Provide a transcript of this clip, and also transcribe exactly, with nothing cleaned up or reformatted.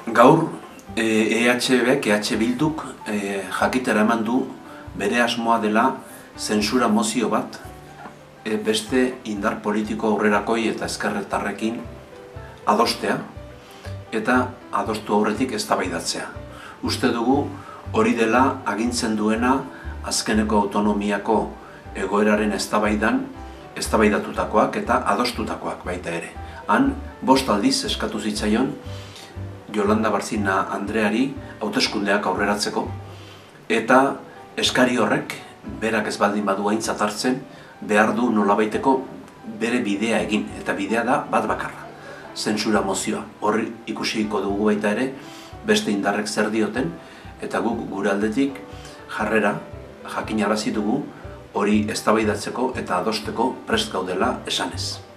Gaur, E H Bek, E H Bilduk e, jakitera eman du bere asmoa dela zentsura mozio bat e, beste indar politiko aurrerakoi eta ezkerretarrekin adostea eta adostu aurretik eztabaidatzea. Uste dugu hori dela agintzen duena azkeneko autonomiako egoeraren eztabaidan eztabaidatutakoak eta adostutakoak baita ere. Han, bost aldiz eskatu zitzaion Yolanda Barcina Andreari hauteskundeak aurreratzeko eta eskari horrek, berak ez baldin badu aintzat hartzen, behar du nolabaiteko bere bidea egin, eta bidea da bat bakarra, zentsura mozioa. Horri ikusiko dugu baita ere, beste indarrek zer dioten, eta guk gure aldetik jarrera jakinarazi dugu hori eztabaidatzeko eta adosteko prest gaudela esanez.